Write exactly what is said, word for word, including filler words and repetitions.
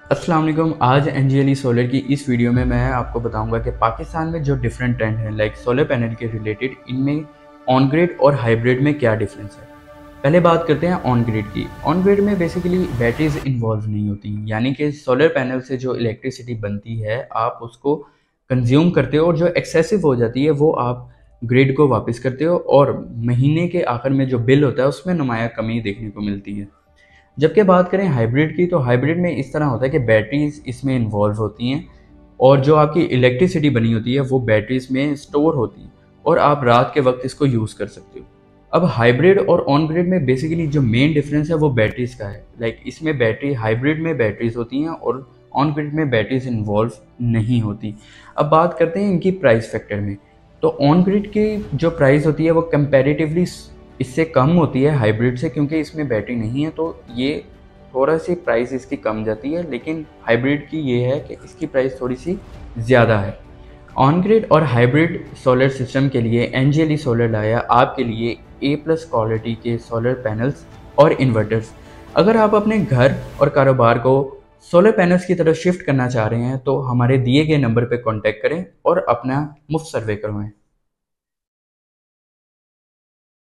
अस्सलाम वालेकुम। आज एनजीएलई सोलर की इस वीडियो में मैं आपको बताऊंगा कि पाकिस्तान में जो डिफरेंट ट्रेंड हैं लाइक सोलर पैनल के रिलेटेड, इनमें ऑन ग्रिड और हाइब्रिड में क्या डिफरेंस है। पहले बात करते हैं ऑन ग्रिड की। ऑन ग्रिड में बेसिकली बैटरीज इन्वॉल्व नहीं होती, यानी कि सोलर पैनल से जो इलेक्ट्रिसिटी बनती है आप उसको कंज्यूम करते हो और जो एक्सेसिव हो जाती है वो आप ग्रिड को वापस करते हो और महीने के आखिर में जो बिल होता है उसमें नुमाया कमी देखने को मिलती है। जबकि बात करें हाइब्रिड की, तो हाइब्रिड में इस तरह होता है कि बैटरीज इसमें इन्वॉल्व होती हैं और जो आपकी इलेक्ट्रिसिटी बनी होती है वो बैटरीज में स्टोर होती है और आप रात के वक्त इसको यूज़ कर सकते हो। अब हाइब्रिड और ऑन ग्रिड में बेसिकली जो मेन डिफरेंस है वो बैटरीज का है। लाइक इसमें बैटरी, हाइब्रिड में बैटरीज होती हैं और ऑन ग्रिड में बैटरीज इन्वॉल्व नहीं होती। अब बात करते हैं इनकी प्राइस फैक्टर में। तो ऑन ग्रिड की जो प्राइस होती है वो कंपैरेटिवली इससे कम होती है हाइब्रिड से, क्योंकि इसमें बैटरी नहीं है तो ये थोड़ा सी प्राइस इसकी कम जाती है। लेकिन हाइब्रिड की ये है कि इसकी प्राइस थोड़ी सी ज़्यादा है। ऑन ग्रिड और हाइब्रिड सोलर सिस्टम के लिए एनजीएलई सोलर लाया आपके लिए ए प्लस क्वालिटी के सोलर पैनल्स और इन्वर्टर्स। अगर आप अपने घर और कारोबार को सोलर पैनल्स की तरफ शिफ्ट करना चाह रहे हैं तो हमारे दिए गए नंबर पर कॉन्टैक्ट करें और अपना मुफ्त सर्वे करवाएं।